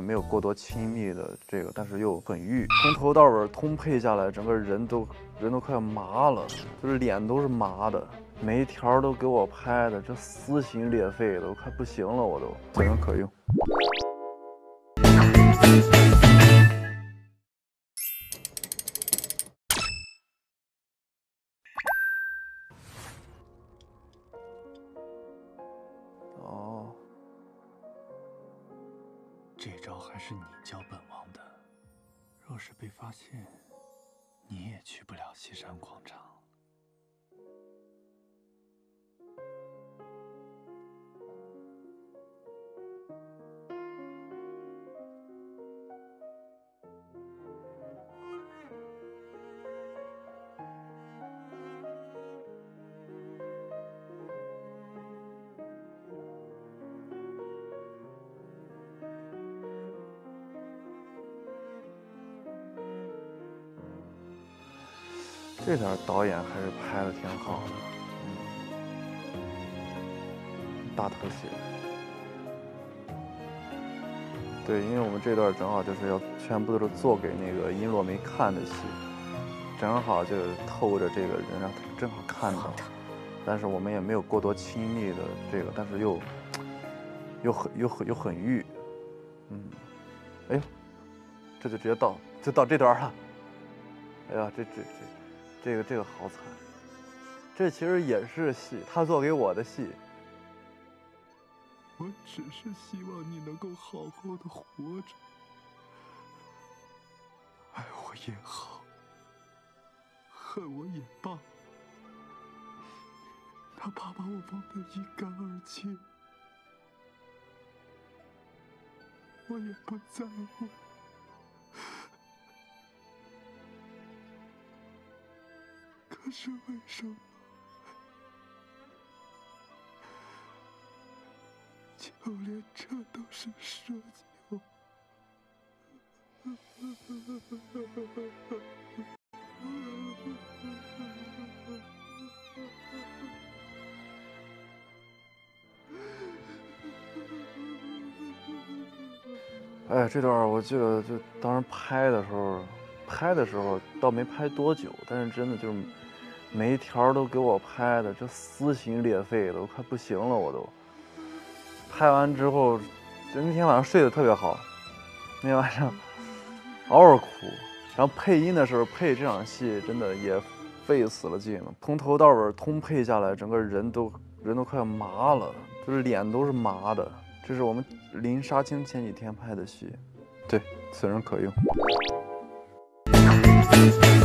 没有过多亲密的这个，但是又很欲，从头到尾通配下来，整个人都快麻了，就是脸都是麻的，每一条都给我拍的，这撕心裂肺的，我快不行了，我都此人可用。哦， 这招还是你教本王的。若是被发现，你也去不了西山广场。 这点导演还是拍的挺好的，大特写。对，因为我们这段正好就是要全部都是做给那个殷若梅看的戏，正好就透着这个人让他正好看到，但是我们也没有过多亲密的这个，但是又很欲，哎呦，这就直接到这段了，哎呀，这个好惨，这其实也是戏，他做给我的戏。 我只是希望你能够好好的活着，爱我也好，恨我也罢，哪怕把我忘得一干二净，我也不在乎。可是为什么？就连这都是奢求。 哎，这段我记得就当时拍的时候倒没拍多久，但是真的就是每一条都给我拍的，这撕心裂肺的，我快不行了，我都。拍完之后，就那天晚上睡得特别好，那天晚上嗷嗷哭，然后配音的时候配这场戏真的也费死了劲了，从头到尾通配下来，整个人都快麻了，就是脸都是麻的。这是我们临杀青前几天拍的戏，对，此人可用。